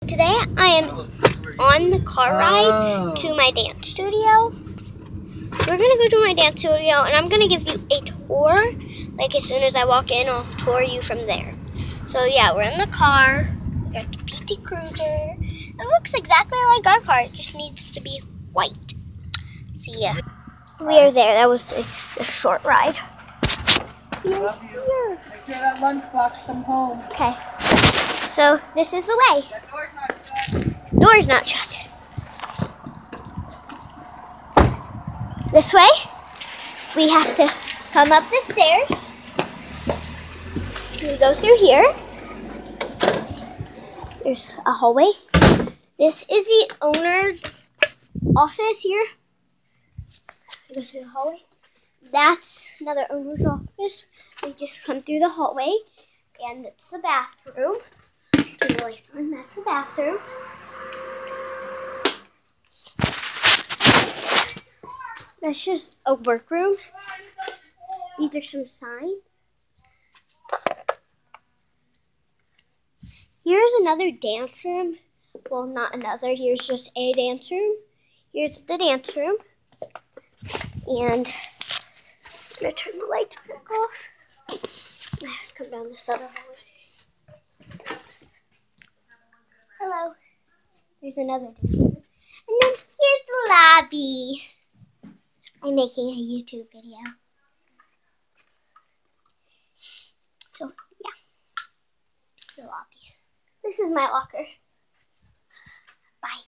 Today I am on the car ride to my dance studio. So we're gonna go to my dance studio and I'm gonna give you a tour. Like as soon as I walk in, I'll tour you from there. So yeah, we're in the car. We got the PT Cruiser. It looks exactly like our car. It just needs to be white. See ya. We are there. That was a short ride. Here. Make sure that lunchbox come home. Okay. So this is the way. That door's not shut. Door's not shut. This way, we have to come up the stairs. We go through here. There's a hallway. This is the owner's office here. We go through the hallway. That's another owner's office. We just come through the hallway, and it's the bathroom. Turn the lights on. That's the bathroom. That's just a workroom. These are some signs. Here's another dance room. Well, not another. Here's just a dance room. Here's the dance room. And I'm going to turn the lights back off. Come down this other hallway. Hello. There's another dance room. And then here's the lobby. I'm making a YouTube video. So, yeah. The lobby. This is my locker. Bye.